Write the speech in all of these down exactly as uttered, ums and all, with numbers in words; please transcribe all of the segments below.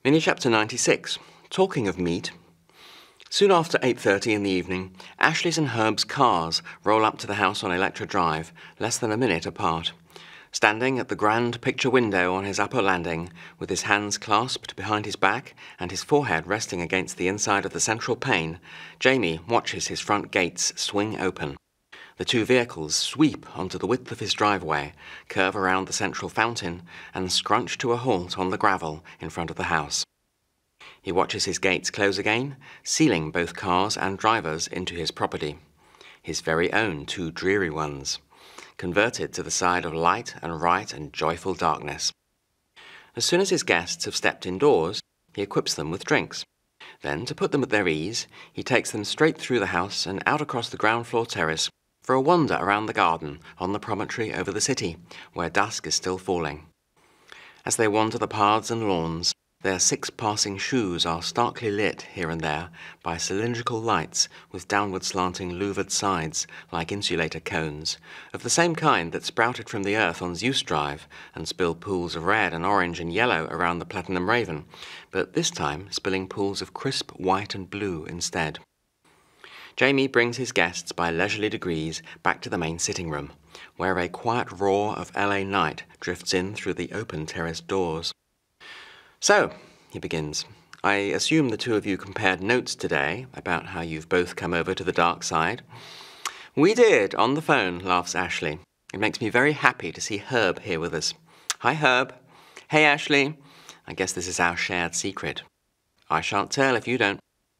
Mini chapter ninety-six, talking of meat. Soon after eight thirty in the evening, Ashley's and Herb's cars roll up to the house on Electra Drive, less than a minute apart. Standing at the grand picture window on his upper landing, with his hands clasped behind his back and his forehead resting against the inside of the central pane, Jaymi watches his front gates swing open. The two vehicles sweep onto the width of his driveway, curve around the central fountain, and scrunch to a halt on the gravel in front of the house. He watches his gates close again, sealing both cars and drivers into his property. His very own two Dreary Ones, converted to the side of light and right and joyful darkness. As soon as his guests have stepped indoors, he equips them with drinks. Then, to put them at their ease, he takes them straight through the house and out across the ground floor terrace for a wander around the garden on the promontory over the city, where dusk is still falling. As they wander the paths and lawns, their six passing shoes are starkly lit here and there by cylindrical lights with downward-slanting louvred sides like insulator cones, of the same kind that sprouted from the earth on Zeus Drive and spilled pools of red and orange and yellow around the Platinum Raven, but this time spilling pools of crisp white and blue instead. Jaymi brings his guests by leisurely degrees back to the main sitting room, where a quiet roar of L A night drifts in through the open terrace doors. "So," he begins, "I assume the two of you compared notes today about how you've both come over to the dark side." "We did, on the phone," laughs Ashley. "It makes me very happy to see Herb here with us." "Hi, Herb." "Hey, Ashley. I guess this is our shared secret." "I shan't tell if you don't."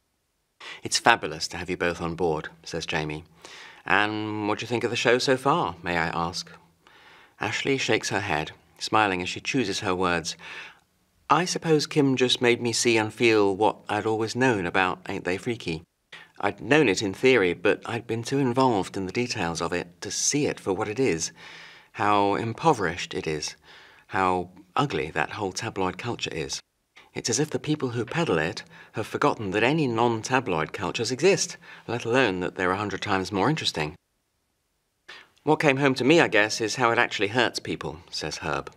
"It's fabulous to have you both on board," says Jaymi. "And what do you think of the show so far, may I ask?" Ashley shakes her head, smiling as she chooses her words. "I suppose Kim just made me see and feel what I'd always known about Ain't They Freaky. I'd known it in theory, but I'd been too involved in the details of it to see it for what it is, how impoverished it is, how ugly that whole tabloid culture is. It's as if the people who peddle it have forgotten that any non-tabloid cultures exist, let alone that they're a hundred times more interesting. What came home to me, I guess, is how it actually hurts people," says Herb.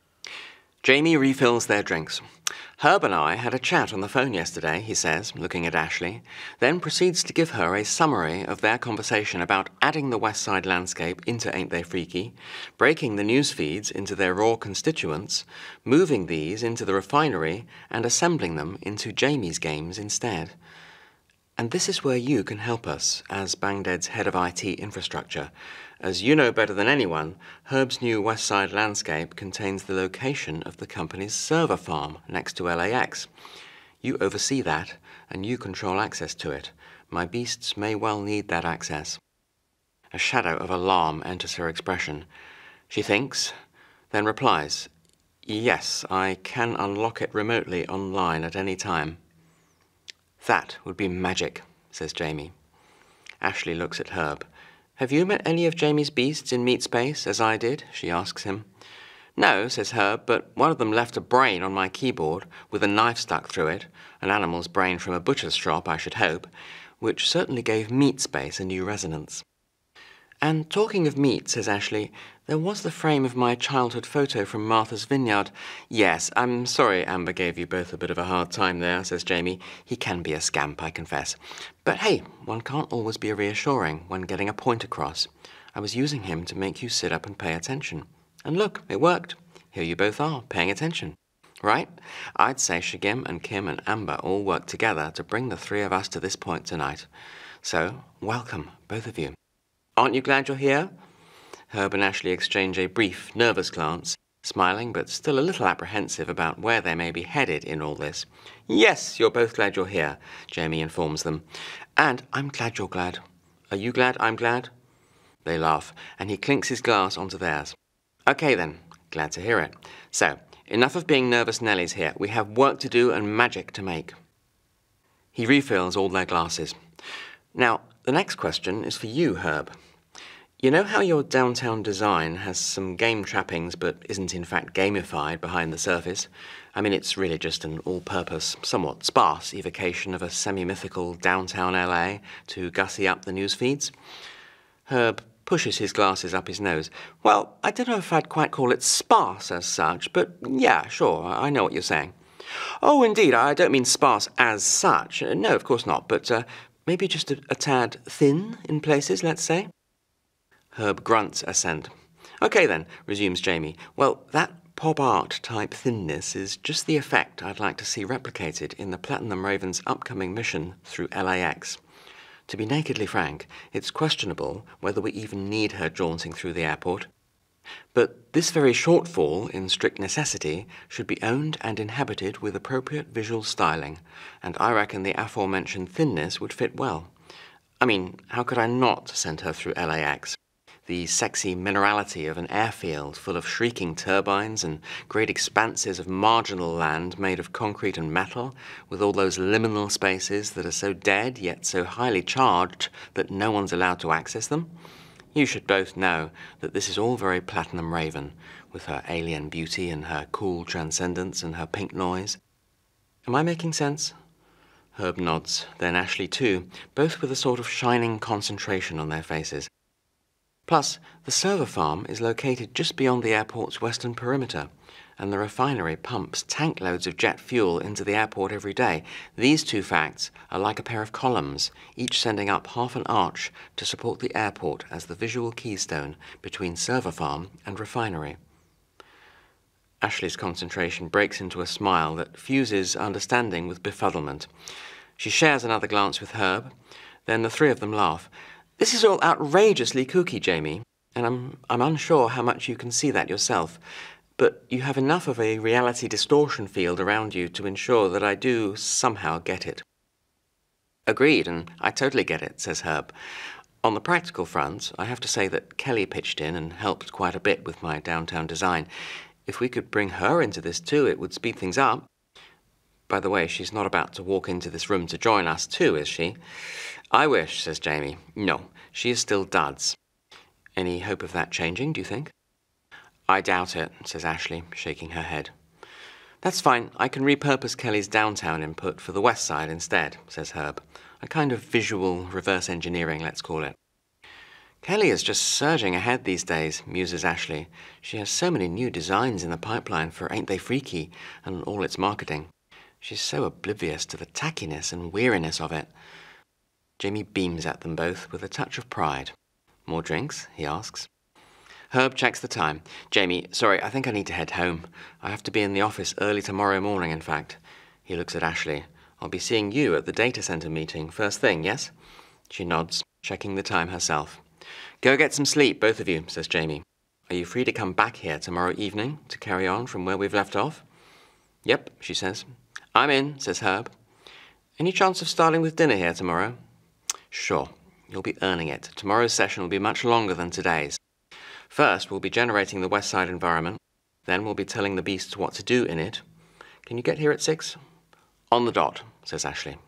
Jaymi refills their drinks. "Herb and I had a chat on the phone yesterday," he says, looking at Ashley, then proceeds to give her a summary of their conversation about adding the West Side landscape into Ain't They Freaky, breaking the news feeds into their raw constituents, moving these into the refinery, and assembling them into Jaymi's games instead. "And this is where you can help us, as Bangdead's head of I T infrastructure. As you know better than anyone, Herb's new West Side landscape contains the location of the company's server farm next to L A X. You oversee that, and you control access to it. My beasts may well need that access." A shadow of alarm enters her expression. She thinks, then replies, "Yes, I can unlock it remotely online at any time." "That would be magic," says Jaymi. Ashley looks at Herb. "Have you met any of Jaymi's beasts in meat space, as I did?" she asks him. "No," says Herb, "but one of them left a brain on my keyboard, with a knife stuck through it, an animal's brain from a butcher's shop, I should hope, which certainly gave meat space a new resonance." "And talking of meat," says Ashley, "there was the frame of my childhood photo from Martha's Vineyard." "Yes, I'm sorry Amber gave you both a bit of a hard time there," says Jaymi. "He can be a scamp, I confess. But hey, one can't always be reassuring when getting a point across. I was using him to make you sit up and pay attention. And look, it worked. Here you both are, paying attention. Right? I'd say Shagim and Kim and Amber all worked together to bring the three of us to this point tonight. So, welcome, both of you. Aren't you glad you're here?" Herb and Ashley exchange a brief, nervous glance, smiling but still a little apprehensive about where they may be headed in all this. "Yes, you're both glad you're here," Jaymi informs them. "And I'm glad you're glad. Are you glad I'm glad?" They laugh, and he clinks his glass onto theirs. "Okay then, glad to hear it. So, enough of being nervous Nellies here. We have work to do and magic to make." He refills all their glasses. "Now, the next question is for you, Herb. You know how your downtown design has some game trappings but isn't in fact gamified behind the surface? I mean, it's really just an all-purpose, somewhat sparse evocation of a semi-mythical downtown L A to gussy up the news feeds." Herb pushes his glasses up his nose. "Well, I don't know if I'd quite call it sparse as such, but yeah, sure, I know what you're saying." Oh, indeed, I don't mean sparse as such. Uh, No, of course not, but uh, maybe just a, a tad thin in places, let's say. Herb grunts assent. OK then, resumes Jaymi. Well, that pop art type thinness is just the effect I'd like to see replicated in the Platinum Raven's upcoming mission through L A X. To be nakedly frank, it's questionable whether we even need her jaunting through the airport. But this very shortfall in strict necessity should be owned and inhabited with appropriate visual styling, and I reckon the aforementioned thinness would fit well. I mean, how could I not send her through L A X? The sexy minerality of an airfield full of shrieking turbines and great expanses of marginal land made of concrete and metal, with all those liminal spaces that are so dead yet so highly charged that no one's allowed to access them. You should both know that this is all very Platinum Raven, with her alien beauty and her cool transcendence and her pink noise. Am I making sense? Herb nods, then Ashley too, both with a sort of shining concentration on their faces. Plus, the server farm is located just beyond the airport's western perimeter, and the refinery pumps tank loads of jet fuel into the airport every day. These two facts are like a pair of columns, each sending up half an arch to support the airport as the visual keystone between server farm and refinery. Ashley's concentration breaks into a smile that fuses understanding with befuddlement. She shares another glance with Herb, then the three of them laugh. This is all outrageously kooky, Jaymi, and I'm, I'm unsure how much you can see that yourself, but you have enough of a reality distortion field around you to ensure that I do somehow get it. Agreed, and I totally get it, says Herb. On the practical front, I have to say that Kelly pitched in and helped quite a bit with my downtown design. If we could bring her into this too, it would speed things up. By the way, she's not about to walk into this room to join us too, is she? I wish, says Jaymi. No, she is still duds. Any hope of that changing, do you think? I doubt it, says Ashley, shaking her head. That's fine. I can repurpose Kelly's downtown input for the west side instead, says Herb. A kind of visual reverse engineering, let's call it. Kelly is just surging ahead these days, muses Ashley. She has so many new designs in the pipeline for Ain't They Freaky and all its marketing. She's so oblivious to the tackiness and weariness of it. Jaymi beams at them both with a touch of pride. More drinks? He asks. Herb checks the time. Jaymi, sorry, I think I need to head home. I have to be in the office early tomorrow morning, in fact. He looks at Ashley. I'll be seeing you at the data center meeting first thing, yes? She nods, checking the time herself. Go get some sleep, both of you, says Jaymi. Are you free to come back here tomorrow evening to carry on from where we've left off? Yep, she says. I'm in, says Herb. Any chance of starting with dinner here tomorrow? Sure, you'll be earning it. Tomorrow's session will be much longer than today's. First, we'll be generating the west side environment. Then we'll be telling the beasts what to do in it. Can you get here at six? On the dot, says Ashley.